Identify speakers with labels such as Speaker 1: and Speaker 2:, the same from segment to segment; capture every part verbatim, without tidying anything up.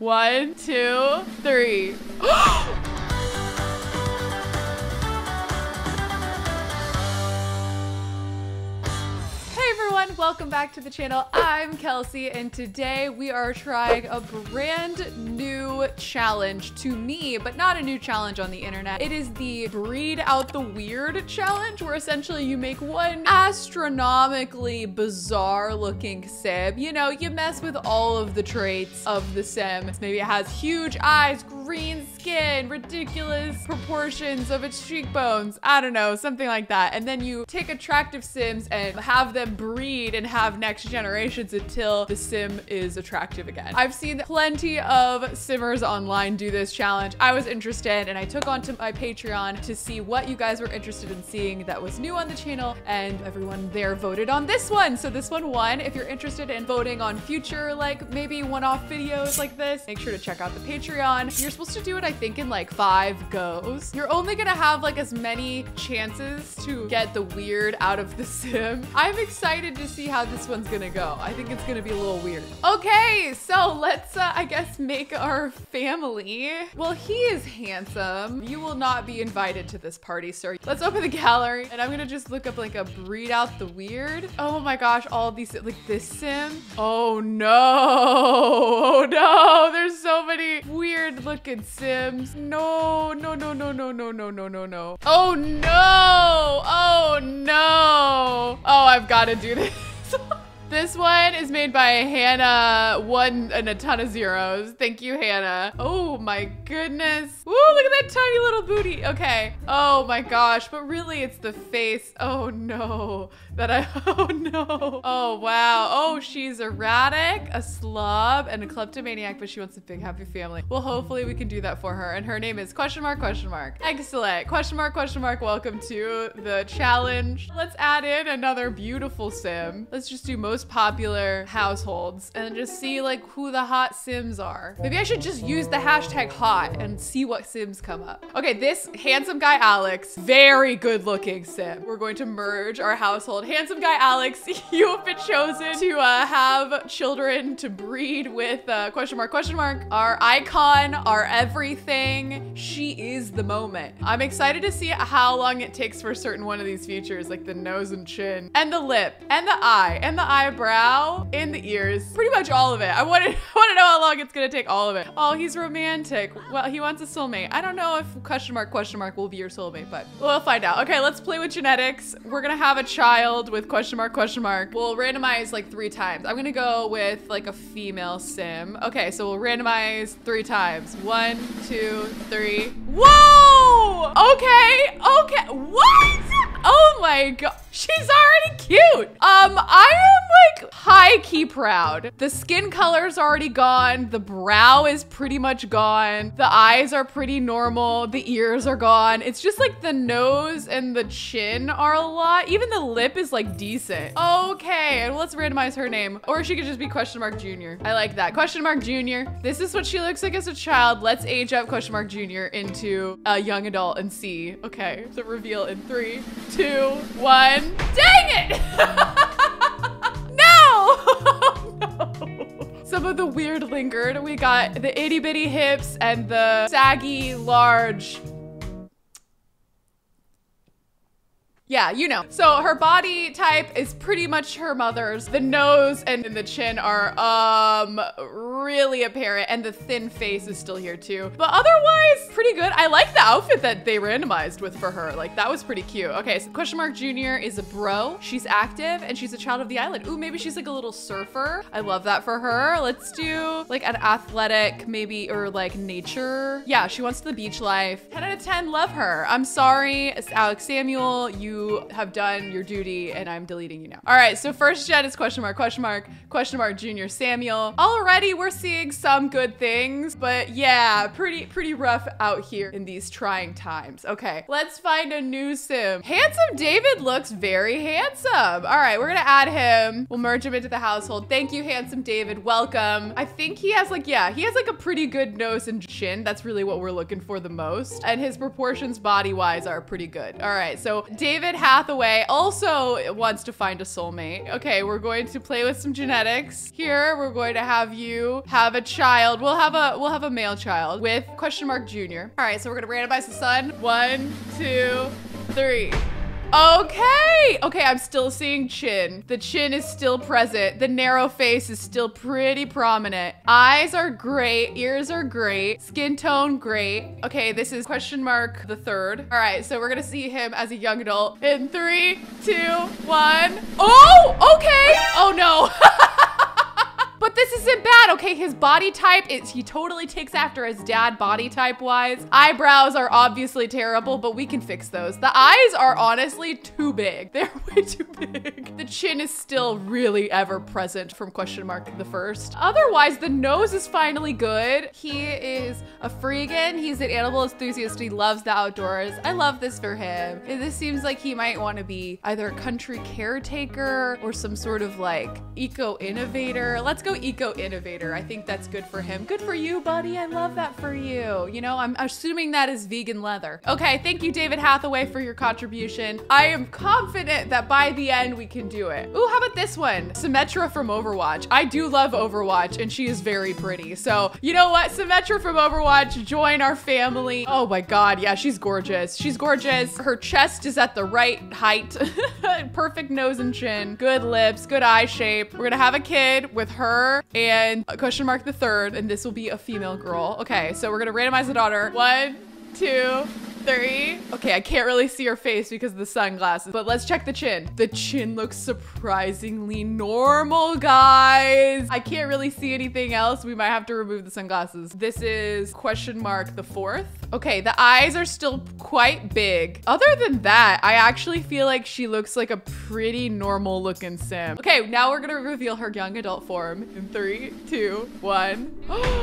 Speaker 1: One, two, three. Welcome back to the channel. I'm Kelsey, and today we are trying a brand new challenge to me, but not a new challenge on the internet. It is the Breed Out the Weird challenge, where essentially you make one astronomically bizarre looking sim. You know, you mess with all of the traits of the sim. Maybe it has huge eyes, green skin, ridiculous proportions of its cheekbones. I don't know, something like that. And then you take attractive sims and have them breed and have next generations until the sim is attractive again. I've seen plenty of simmers online do this challenge. I was interested and I took onto my Patreon to see what you guys were interested in seeing that was new on the channel, and everyone there voted on this one. So this one won. If you're interested in voting on future, like maybe one-off videos like this, make sure to check out the Patreon. You're supposed to do it, I think, in like five goes. You're only gonna have like as many chances to get the weird out of the sim. I'm excited to see how this one's gonna go. I think it's gonna be a little weird. Okay, so let's, uh, I guess, make our family. Well, he is handsome. You will not be invited to this party, sir. Let's open the gallery, and I'm gonna just look up like a Breed Out the Weird. Oh my gosh, all of these, like this sim. Oh no, oh no, there's so many weird looking sims. No, no, no, no, no, no, no, no, no, no. Oh no, oh no. Oh, I've gotta do this. This one is made by Hannah, one and a ton of zeros. Thank you, Hannah. Oh my goodness. Woo, look at that tiny little booty. Okay. Oh my gosh, but really it's the face. Oh no. That I, oh no. Oh wow. Oh, she's erratic, a slob, and a kleptomaniac, but she wants a big happy family. Well, hopefully we can do that for her. And her name is question mark, question mark. Excellent. Question mark, question mark. Welcome to the challenge. Let's add in another beautiful sim. Let's just do most popular households and just see like who the hot sims are. Maybe I should just use the hashtag hot and see what sims come up. Okay, this handsome guy Alex, very good looking sim. We're going to merge our household. Handsome guy Alex, you have been chosen to uh, have children to breed with uh, question mark, question mark. Our icon, our everything. She is the moment. I'm excited to see how long it takes for a certain one of these features, like the nose and chin and the lip and the eye and the eye brow and the ears, pretty much all of it. I want to want to know how long it's gonna take all of it. Oh, he's romantic. Well, he wants a soulmate. I don't know if question mark question mark will be your soulmate, but we'll find out. Okay, let's play with genetics. We're gonna have a child with question mark question mark. We'll randomize like three times. I'm gonna go with like a female sim. Okay, so we'll randomize three times. One, two, three. Whoa! Okay, okay. What? Oh my god. She's already cute. Um, I am like high key proud. The skin color is already gone. The brow is pretty much gone. The eyes are pretty normal. The ears are gone. It's just like the nose and the chin are a lot. Even the lip is like decent. Okay, and let's randomize her name. Or she could just be question mark junior. I like that. Question mark junior. This is what she looks like as a child. Let's age up question mark junior into a young adult and see. Okay, the reveal in three, two, one. Dang it! No! No! Some of the weird lingered. We got the itty bitty hips and the saggy large. Yeah, you know. So her body type is pretty much her mother's. The nose and the chin are um really apparent, and the thin face is still here too. But otherwise, pretty good. I like the outfit that they randomized with for her. Like, that was pretty cute. Okay, so question mark junior is a bro. She's active and she's a child of the island. Ooh, maybe she's like a little surfer. I love that for her. Let's do like an athletic maybe, or like nature. Yeah, she wants the beach life. ten out of ten, love her. I'm sorry, Alex Samuel, you have done your duty and I'm deleting you now. All right, so first gen is question mark, question mark, question mark junior Samuel. Already we're seeing some good things, but yeah, pretty, pretty rough out here in these trying times. Okay, let's find a new sim. Handsome David looks very handsome. All right, we're gonna add him. We'll merge him into the household. Thank you, handsome David, welcome. I think he has like, yeah, he has like a pretty good nose and chin. That's really what we're looking for the most. And his proportions body-wise are pretty good. All right, so David David Hathaway also wants to find a soulmate. Okay, we're going to play with some genetics. Here, we're going to have you have a child. We'll have a we'll have a male child with question mark junior. All right, so we're gonna randomize the son. One, two, three. Okay, okay, I'm still seeing chin. The chin is still present. The narrow face is still pretty prominent. Eyes are great, ears are great, skin tone great. Okay, this is question mark the third. All right, so we're gonna see him as a young adult in three, two, one. Oh, okay. Oh no. But this isn't bad, okay? His body type is, he totally takes after his dad body type wise. Eyebrows are obviously terrible, but we can fix those. The eyes are honestly too big. They're way too big. The chin is still really ever present from question mark the first. Otherwise, the nose is finally good. He is a freegan. He's an animal enthusiast. He loves the outdoors. I love this for him. This seems like he might want to be either a country caretaker or some sort of like eco-innovator. Let's go eco-innovator. I think that's good for him. Good for you, buddy. I love that for you. You know, I'm assuming that is vegan leather. Okay, thank you, David Hathaway, for your contribution. I am confident that by the end we can do it. Ooh, how about this one? Symmetra from Overwatch. I do love Overwatch and she is very pretty. So you know what? Symmetra from Overwatch, join our family. Oh my God, yeah, she's gorgeous. She's gorgeous. Her chest is at the right height. Perfect nose and chin. Good lips, good eye shape. We're gonna have a kid with her and question mark the third, and this will be a female girl. Okay, so we're gonna randomize the daughter. One, two, three. Okay, I can't really see her face because of the sunglasses, but let's check the chin. The chin looks surprisingly normal, guys. I can't really see anything else. We might have to remove the sunglasses. This is question mark the fourth. Okay, the eyes are still quite big. Other than that, I actually feel like she looks like a pretty normal looking sim. Okay, now we're gonna reveal her young adult form in three, two, one.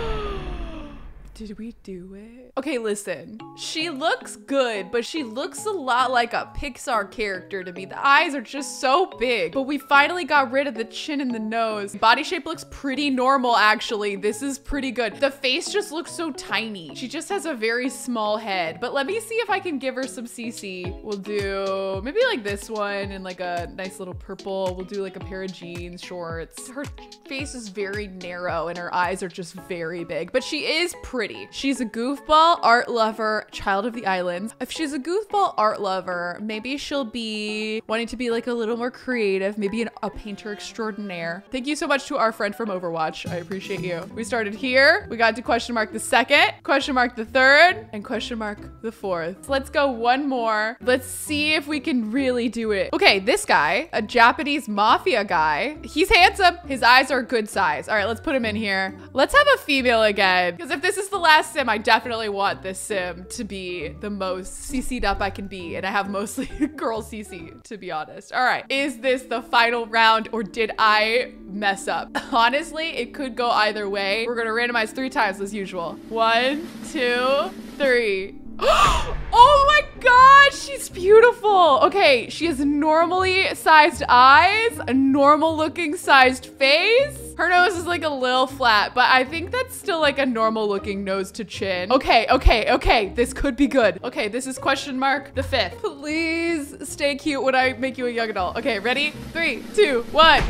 Speaker 1: Did we do it? Okay, listen. She looks good, but she looks a lot like a Pixar character to me. The eyes are just so big, but we finally got rid of the chin and the nose. Body shape looks pretty normal, actually. This is pretty good. The face just looks so tiny. She just has a very small head, but let me see if I can give her some C C. We'll do maybe like this one and like a nice little purple. We'll do like a pair of jeans, shorts. Her face is very narrow and her eyes are just very big, but she is pretty. She's a goofball, art lover, child of the islands. If she's a goofball art lover, maybe she'll be wanting to be like a little more creative, maybe an, a painter extraordinaire. Thank you so much to our friend from Overwatch. I appreciate you. We started here. We got to question mark the second, question mark the third, and question mark the fourth. So let's go one more. Let's see if we can really do it. Okay, this guy, a Japanese mafia guy. He's handsome. His eyes are a good size. All right, let's put him in here. Let's have a female again, because if this is the last sim, I definitely want this sim to be the most C C'd up I can be, and I have mostly girl C C, to be honest. All right, is this the final round or did I mess up? Honestly, it could go either way. We're gonna randomize three times as usual. One, two, three. Oh my God, she's beautiful. Okay, she has normally sized eyes, a normal looking sized face. Her nose is like a little flat, but I think that's still like a normal looking nose to chin. Okay, okay, okay, this could be good. Okay, this is question mark the fifth. Please stay cute when I make you a young adult. Okay, ready? Three, two, one.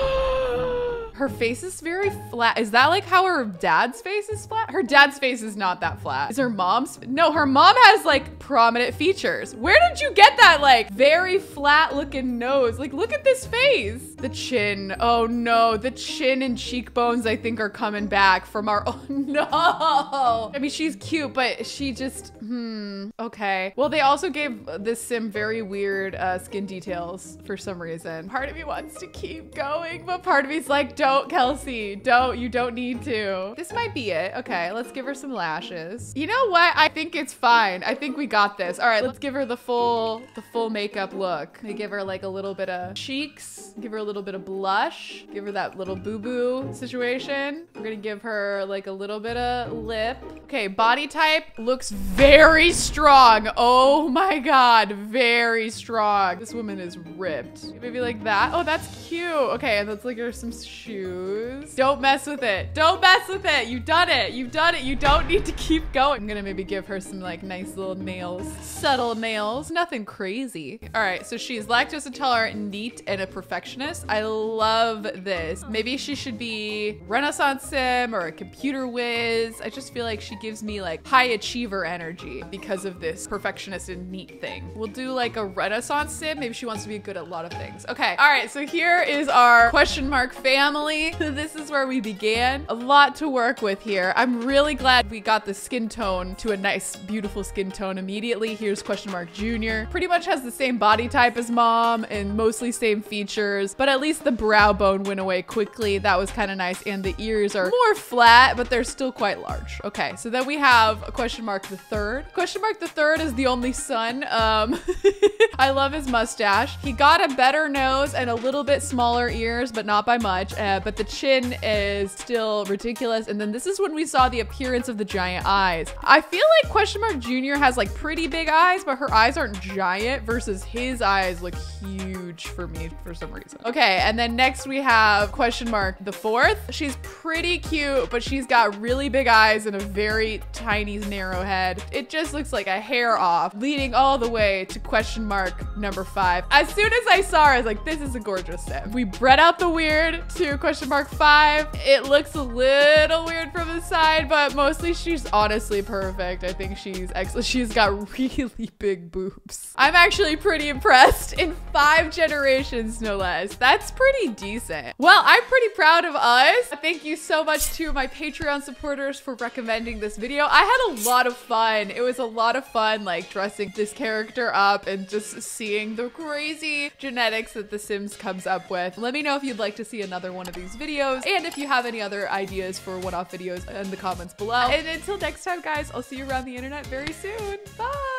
Speaker 1: Her face is very flat. Is that like how her dad's face is flat? Her dad's face is not that flat. Is her mom's? No, her mom has like prominent features. Where did you get that like very flat looking nose? Like, look at this face. The chin, oh no. The chin and cheekbones I think are coming back from our, oh no. I mean, she's cute, but she just, hmm, okay. Well, they also gave this sim very weird uh, skin details for some reason. Part of me wants to keep going, but part of me's like, don't. Don't, Kelsey, don't, you don't need to. This might be it. Okay, let's give her some lashes. You know what? I think it's fine. I think we got this. All right, let's give her the full, the full makeup look. We give her like a little bit of cheeks, give her a little bit of blush, give her that little boo-boo situation. We're gonna give her like a little bit of lip. Okay, body type looks very strong. Oh my God, very strong. This woman is ripped. Maybe like that. Oh, that's cute. Okay, and let's look at her some shoes. choose. Don't mess with it. Don't mess with it. You've done it. You've done it. You don't need to keep going. I'm gonna maybe give her some like nice little nails. Subtle nails. Nothing crazy. All right, so she's lactose intolerant, neat, and a perfectionist. I love this. Maybe she should be Renaissance sim or a computer whiz. I just feel like she gives me like high achiever energy because of this perfectionist and neat thing. We'll do like a Renaissance sim. Maybe she wants to be good at a lot of things. Okay. All right. So here is our question mark family. This is where we began. A lot to work with here. I'm really glad we got the skin tone to a nice, beautiful skin tone immediately. Here's question mark Junior. Pretty much has the same body type as mom and mostly same features, but at least the brow bone went away quickly. That was kind of nice. And the ears are more flat, but they're still quite large. Okay. So then we have a question mark the third. Question mark the third is the only son. Um, I love his mustache. He got a better nose and a little bit smaller ears, but not by much. Uh, but the chin is still ridiculous. And then this is when we saw the appearance of the giant eyes. I feel like question mark Junior has like pretty big eyes, but her eyes aren't giant versus his eyes look huge for me for some reason. Okay, and then next we have question mark the fourth. She's pretty cute, but she's got really big eyes and a very tiny narrow head. It just looks like a hair off, leading all the way to question mark number five. As soon as I saw her, I was like, this is a gorgeous sim. We bred out the weird to question mark five. It looks a little weird from the side, but mostly she's honestly perfect. I think she's excellent. She's got really big boobs. I'm actually pretty impressed in five generations, no less. That's pretty decent. Well, I'm pretty proud of us. Thank you so much to my Patreon supporters for recommending this video. I had a lot of fun. It was a lot of fun, like dressing this character up and just seeing the crazy genetics that The Sims comes up with. Let me know if you'd like to see another one of these videos, and if you have any other ideas for one-off videos in the comments below. And until next time, guys, I'll see you around the internet very soon. Bye.